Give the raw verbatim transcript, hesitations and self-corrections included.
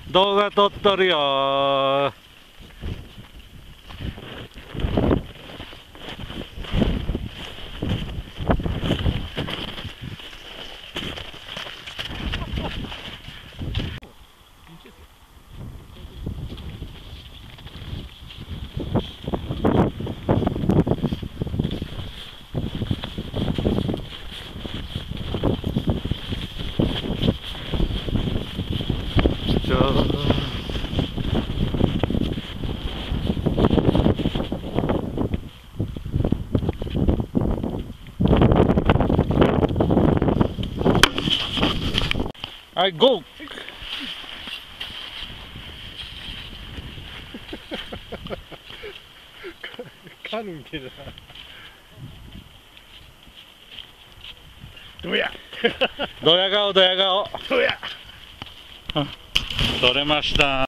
動画撮っとるよー。じゃあはい、ゴー。 カルみたいな。どや。 ドヤ顔ドヤ顔。 どや。 取れました。